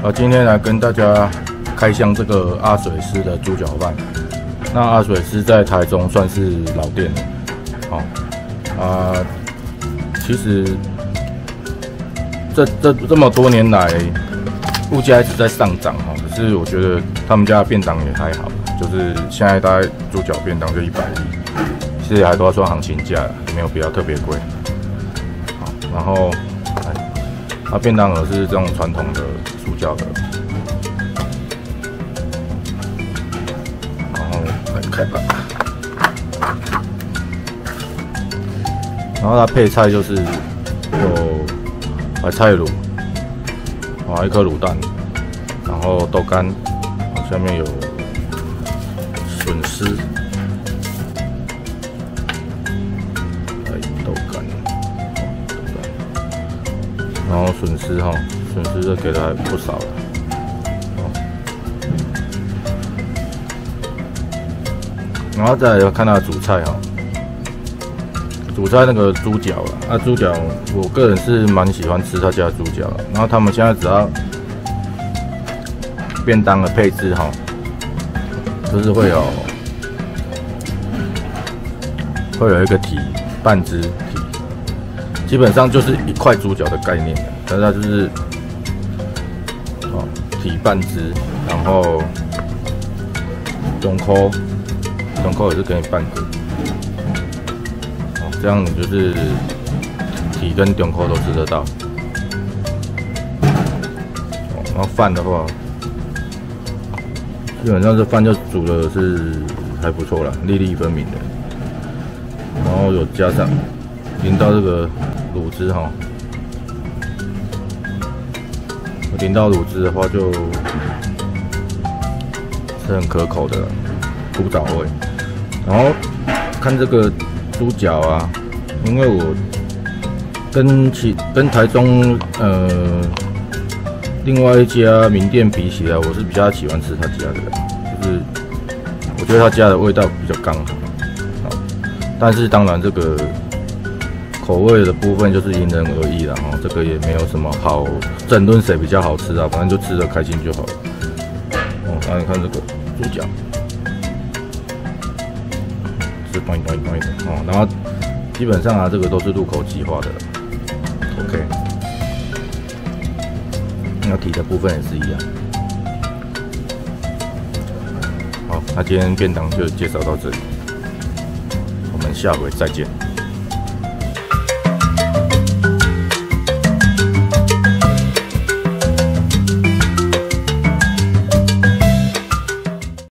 今天来跟大家开箱这个阿水师的猪脚饭。那阿水师在台中算是老店了，其实这么多年来，物价一直在上涨可是我觉得他们家的便当也还好，就是现在大概猪脚便当就110，其实还都要算行情价，没有比较特别贵。好，然后它便当盒是这种传统的塑胶的，然后来开吧。然后它配菜就是有白菜卤，一颗卤蛋，然后豆干，下面有笋丝，豆干，然后笋丝这给的还不少了。然后再来看它的主菜主菜那个猪脚猪脚我个人是蛮喜欢吃他家的猪脚的。然后他们现在只要便当的配置就是会有一个蹄半只蹄，基本上就是一块猪脚的概念，但是它就是蹄半只，然后中扣也是给你半个。这样你就是蹄跟中扣都吃得到。然后饭的话，基本上这饭就煮的是还不错啦，粒粒分明的。然后有加上淋到这个卤汁淋到卤汁的话就是很可口的猪脚味。然后看这个猪脚因为我跟台中另外一家名店比起来，我是比较喜欢吃他家的，就是我觉得他家的味道比较刚好，但是当然这个口味的部分就是因人而异啦，这个也没有什么好争论谁比较好吃反正就吃得开心就好了。那你看这个猪脚。端一的然后基本上这个都是入口即化的 ，OK。那蹄的部分也是一样。好，那今天便当就介绍到这里，我们下回再见。